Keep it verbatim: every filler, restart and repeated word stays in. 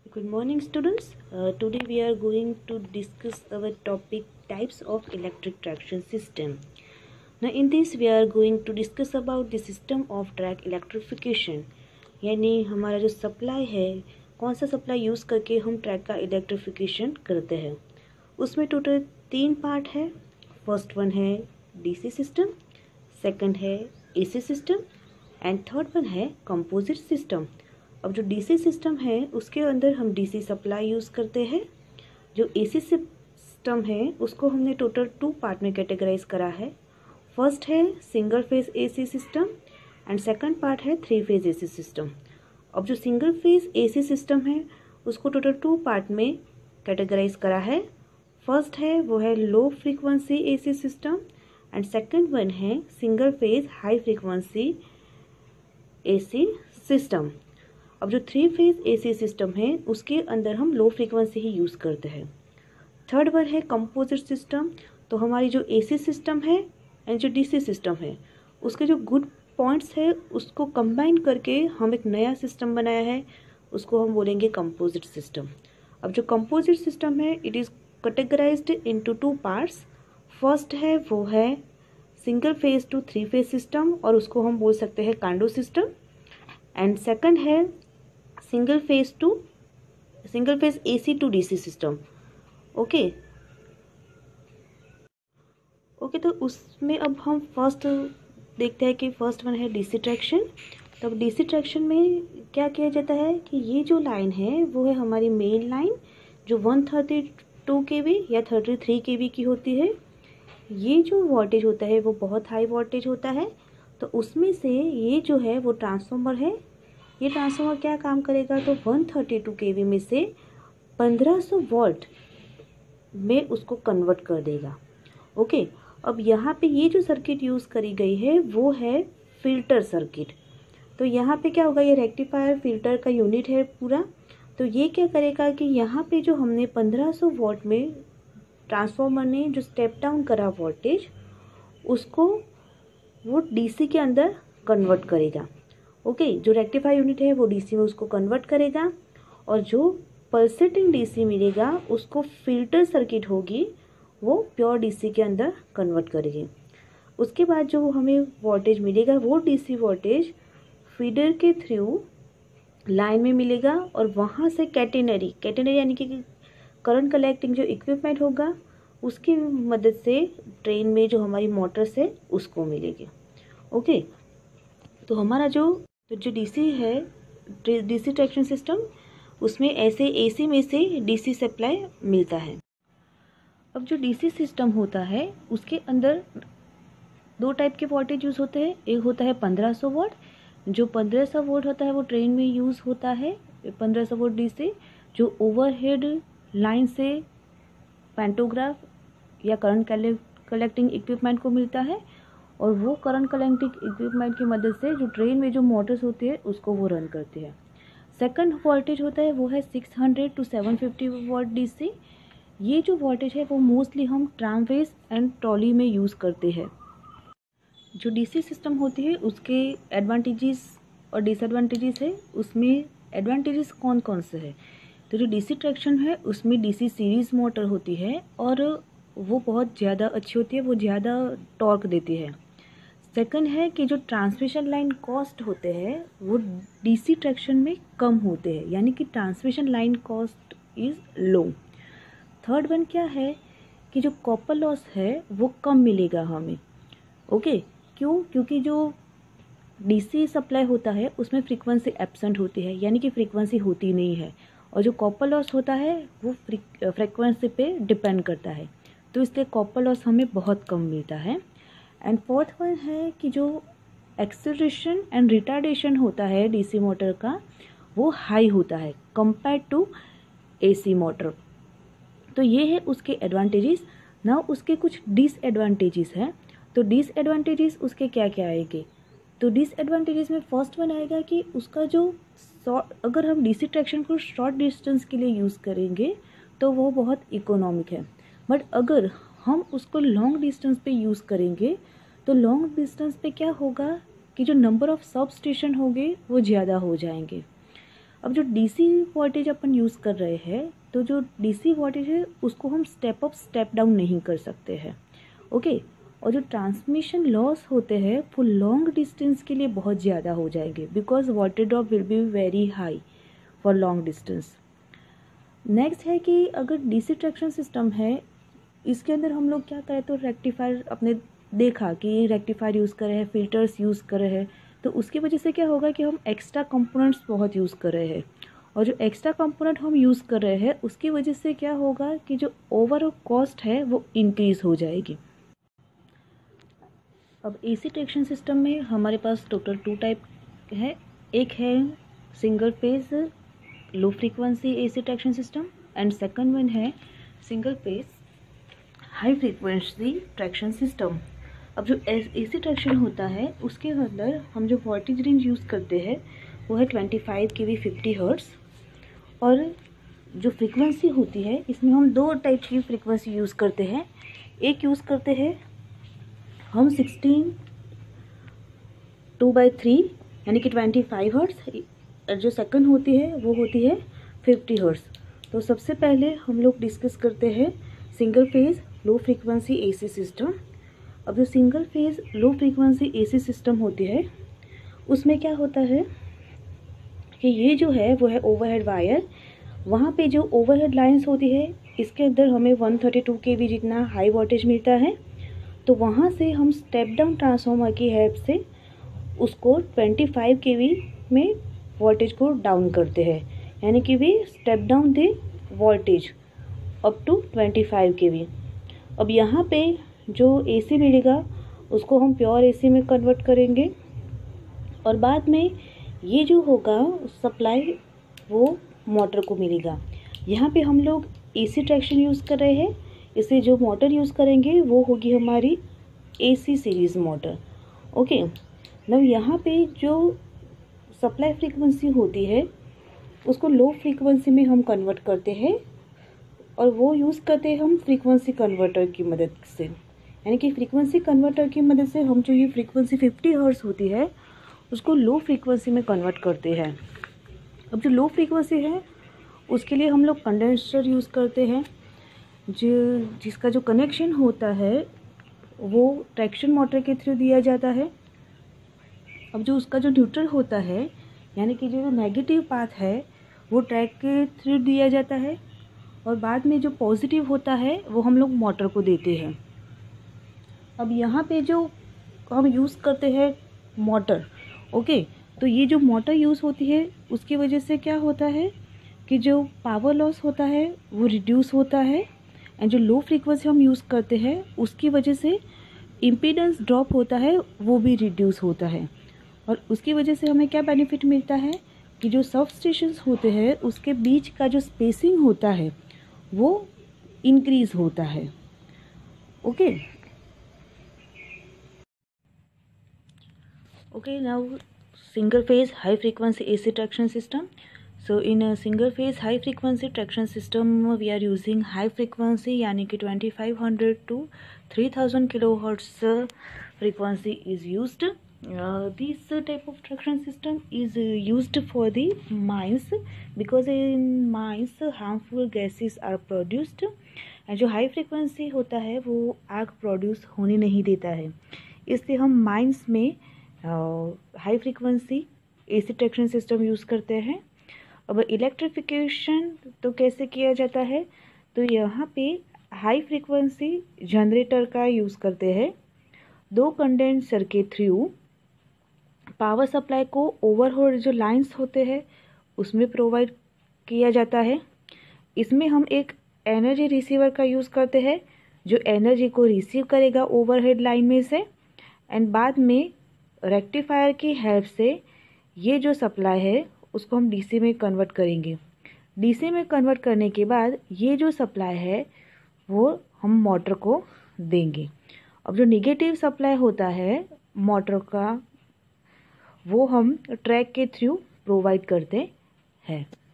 Good morning, students. Uh, today we are going to discuss our topic types of electric traction system. Now in this we are going to discuss about the system of track electrification. यानी हमारा जो supply है, कौन सा supply use करके हम track का electrification करते हैं। उसमें टोटल तीन पार्ट है। फर्स्ट वन है डीसी सिस्टम, सेकंड है AC system and third one है कंपोजिट सिस्टम। अब जो डीसी सिस्टम है उसके अंदर हम डीसी सप्लाई यूज़ करते हैं। जो एसी सिस्टम है उसको हमने टोटल टू पार्ट में कैटेगराइज करा है। फर्स्ट है single phase AC system and second part है थ्री फेज एसी सिस्टम। अब जो सिंगल फेज एसी सिस्टम है उसको टोटल टू पार्ट में कैटेगराइज करा है। फर्स्ट है वो है low frequency AC system and second one है single phase high frequency AC system. अब जो थ्री फेज एसी सिस्टम है उसके अंदर हम लो फ्रीक्वेंसी ही यूज़ करते हैं। थर्ड वन है कंपोजिट सिस्टम। तो हमारी जो एसी सिस्टम है एंड जो डीसी सिस्टम है उसके जो गुड पॉइंट्स है उसको कंबाइन करके हम एक नया सिस्टम बनाया है, उसको हम बोलेंगे कंपोजिट सिस्टम। अब जो कंपोजिट सिस्टम है it is categorised into two parts. First है वो है single phase to three phase system और उसको हम बोल सकते हैं कांडो सिस्टम। एंड सेकंड है single phase to single phase AC to DC system. Okay okay तो उसमें अब हम फर्स्ट देखते हैं कि फर्स्ट वन है डीसी ट्रैक्शन। तो अब डीसी ट्रैक्शन में क्या किया जाता है कि ये जो लाइन है वो है हमारी मेन लाइन जो one thirty two K V या थर्टी थ्री के वी की होती है। ये जो वोल्टेज होता है वो बहुत हाई वोल्टेज होता है। तो उसमें से ये जो है वो ट्रांसफार्मर है। ये ट्रांसफार्मर क्या काम करेगा तो one thirty two K V में से पंद्रह सौ वोल्ट में उसको कन्वर्ट कर देगा। ओके अब यहाँ पे ये जो सर्किट यूज़ करी गई है वो है फिल्टर सर्किट। तो यहाँ पे क्या होगा, ये रेक्टिफायर फिल्टर का यूनिट है पूरा। तो ये क्या करेगा कि यहाँ पे जो हमने पंद्रह सौ वोल्ट में ट्रांसफार्मर ने जो स्टेप डाउन करा वोल्टेज उसको वो डीसी के अंदर कन्वर्ट करेगा। ओके okay, जो रेक्टिफायर यूनिट है वो डीसी में उसको कन्वर्ट करेगा और जो पल्सेटिंग डीसी मिलेगा उसको फिल्टर सर्किट होगी वो प्योर डीसी के अंदर कन्वर्ट करेगी। उसके बाद जो हमें वोल्टेज मिलेगा वो डीसी वोल्टेज फीडर के थ्रू लाइन में मिलेगा और वहाँ से कैटेनरी कैटेनरी यानी कि करंट कलेक्टिंग जो इक्विपमेंट होगा उसकी मदद से ट्रेन में जो हमारी मोटर्स है उसको मिलेगी। ओके तो हमारा जो तो जो डीसी है डीसी ट्रैक्शन सिस्टम उसमें ऐसे एसी में से डीसी सप्लाई मिलता है। अब जो डीसी सिस्टम होता है उसके अंदर दो टाइप के वोल्टेज यूज़ होते हैं। एक होता है पंद्रह सौ वोल्ट, जो पंद्रह सौ वोल्ट होता है वो ट्रेन में यूज़ होता है। पंद्रह सौ वोल्ट डीसी जो ओवरहेड लाइन से पैंटोग्राफ या करंट कलेक्टिंग इक्विपमेंट को मिलता है और वो करंट कलेक्टिंग इक्विपमेंट की मदद से जो ट्रेन में जो मोटर्स होती है उसको वो रन करती है। सेकंड वोल्टेज होता है वो है six hundred to seven fifty volt DC. ये जो वोल्टेज है वो मोस्टली हम ट्रामवेज एंड ट्रॉली में यूज़ करते हैं। जो डीसी सिस्टम होती है उसके एडवांटेजेस और डिसएडवांटेजेस है। उसमें एडवांटेजेस कौन कौन से है तो जो डीसी ट्रैक्शन है उसमें डीसी सीरीज़ मोटर होती है और वो बहुत ज़्यादा अच्छी होती है, वो ज़्यादा टॉर्क देती है। सेकंड है कि जो ट्रांसमिशन लाइन कॉस्ट होते हैं वो डीसी ट्रैक्शन में कम होते हैं, यानी कि transmission line cost is low. Third one क्या है कि जो कॉपर लॉस है वो कम मिलेगा हमें। ओके क्यों? क्योंकि जो डीसी सप्लाई होता है उसमें फ्रीक्वेंसी एब्सेंट होती है, यानी कि फ्रीक्वेंसी होती नहीं है, और जो कॉपर लॉस होता है वो फ्रीक्वेंसी पे डिपेंड करता है। तो इसलिए कॉपर लॉस हमें बहुत कम मिलता है। एंड फोर्थ वन है कि जो एक्सेलरेशन एंड रिटार्डेशन होता है डीसी मोटर का वो हाई होता है कंपेयर टू एसी मोटर। तो ये है उसके एडवांटेजेस। ना उसके कुछ डिसएडवांटेजेस हैं। तो डिसएडवांटेजेस उसके क्या क्या आएंगे तो डिसएडवांटेजेस में फर्स्ट वन आएगा कि उसका जो अगर हम डीसी ट्रैक्शन को शॉर्ट डिस्टेंस के लिए यूज़ करेंगे तो वो बहुत इकोनॉमिक है। बट अगर हम उसको लॉन्ग डिस्टेंस पे यूज़ करेंगे तो लॉन्ग डिस्टेंस पे क्या होगा कि जो नंबर ऑफ़ सब स्टेशन होंगे वो ज़्यादा हो जाएंगे। अब जो डीसी वोल्टेज अपन यूज़ कर रहे हैं, तो जो डीसी वोल्टेज है उसको हम स्टेप अप स्टेप डाउन नहीं कर सकते हैं, ओके। और जो ट्रांसमिशन लॉस होते हैं वो लॉन्ग डिस्टेंस के लिए बहुत ज़्यादा हो जाएंगे, because water drop will be very high for long distance. Next है कि अगर डीसी ट्रैक्शन सिस्टम है, इसके अंदर हम लोग क्या करें, तो रेक्टिफायर अपने देखा कि रेक्टिफायर यूज़ कर रहे हैं, फिल्टर्स यूज़ कर रहे हैं, तो उसकी वजह से क्या होगा कि हम एक्स्ट्रा कंपोनेंट्स बहुत यूज़ कर रहे हैं, और जो एक्स्ट्रा कंपोनेंट हम यूज़ कर रहे हैं उसकी वजह से क्या होगा कि जो ओवरऑल कॉस्ट है वो इंक्रीज़ हो जाएगी। अब एसी ट्रैक्शन सिस्टम में हमारे पास टोटल टू टाइप है। एक है single phase low frequency AC traction system, and second one है single phase high frequency traction system. अब जो एसी ट्रैक्शन होता है उसके अंदर हम जो वोल्टेज रेंज यूज़ करते हैं वो है twenty five K V fifty hertz, और जो फ्रीक्वेंसी होती है इसमें हम दो टाइप की फ्रीक्वेंसी यूज़ करते हैं। एक यूज़ करते हैं हम सिक्सटीन टू बाई थ्री यानी कि ट्वेंटी फाइव हर्ट्स, जो सेकंड होती है वो होती है फिफ्टी हर्ट्स। तो सबसे पहले हम लोग डिस्कस करते हैं single phase low frequency AC system. अब जो single phase low frequency AC system होती है उसमें क्या होता है कि ये जो है वो है ओवरहेड वायर। वहाँ पे जो ओवरहेड लाइंस होती है इसके अंदर हमें वन थर्टी टू केवी जितना हाई वोल्टेज मिलता है, तो वहाँ से हम स्टेप डाउन ट्रांसफार्मर की हेल्प से उसको ट्वेंटी फाइव केवी में वोल्टेज को डाउन करते हैं, यानी कि we step down the voltage up to twenty five KV. अब यहाँ पे जो एसी मिलेगा उसको हम प्योर एसी में कन्वर्ट करेंगे, और बाद में ये जो होगा सप्लाई वो मोटर को मिलेगा। यहाँ पे हम लोग एसी ट्रैक्शन यूज़ कर रहे हैं, इससे जो मोटर यूज़ करेंगे वो होगी हमारी एसी सीरीज़ मोटर, ओके। अब यहाँ पे जो सप्लाई फ्रीक्वेंसी होती है उसको लो फ्रीक्वेंसी में हम कन्वर्ट करते हैं, और वो यूज़ करते हैं हम फ्रीक्वेंसी कन्वर्टर की मदद से, यानी कि फ्रीक्वेंसी कन्वर्टर की मदद से हम जो ये फ्रीक्वेंसी फिफ्टी हर्ट्ज होती है उसको लो फ्रीक्वेंसी में कन्वर्ट करते हैं। अब जो लो फ्रीक्वेंसी है उसके लिए हम लोग कंडेंसर यूज़ करते हैं, जो जिसका जो कनेक्शन होता है वो ट्रैक्शन मोटर के थ्रू दिया जाता है। अब जो उसका जो न्यूट्रल होता है यानी कि जो नेगेटिव पाथ है वो ट्रैक के थ्रू दिया जाता है, और बाद में जो पॉजिटिव होता है वो हम लोग मोटर को देते हैं। अब यहाँ पे जो हम यूज़ करते हैं मोटर, ओके, तो ये जो मोटर यूज़ होती है उसकी वजह से क्या होता है कि जो पावर लॉस होता है वो रिड्यूस होता है, एंड जो लो फ्रीक्वेंसी हम यूज़ करते हैं उसकी वजह से इम्पीडेंस ड्रॉप होता है वो भी रिड्यूस होता है। और उसकी वजह से हमें क्या बेनिफिट मिलता है कि जो सब स्टेशंस होते हैं उसके बीच का जो स्पेसिंग होता है वो इंक्रीज होता है, okay. Okay, now single phase high frequency A C traction system. So in a single phase high frequency traction system we are using high frequency यानी कि twenty five hundred to three thousand kilohertz frequency is used. Uh, this type of traction system is uh, used for the mines, because in mines harmful gases are produced, and जो high frequency होता है वो आग produce होने नहीं देता है, इसलिए हम माइंस में high frequency AC traction system use करते हैं। अब इलेक्ट्रिफिकेशन तो कैसे किया जाता है, तो यहाँ पे हाई फ्रीक्वेंसी जनरेटर का यूज़ करते हैं। दो कंडेंसर के थ्रू पावर सप्लाई को ओवरहेड जो लाइंस होते हैं उसमें प्रोवाइड किया जाता है। इसमें हम एक एनर्जी रिसीवर का यूज़ करते हैं जो एनर्जी को रिसीव करेगा ओवरहेड लाइन में से, एंड बाद में रेक्टिफायर की हेल्प से ये जो सप्लाई है उसको हम डीसी में कन्वर्ट करेंगे। डीसी में कन्वर्ट करने के बाद ये जो सप्लाई है वो हम मोटर को देंगे। अब जो नेगेटिव सप्लाई होता है मोटर का वो हम ट्रैक के थ्रू प्रोवाइड करते हैं।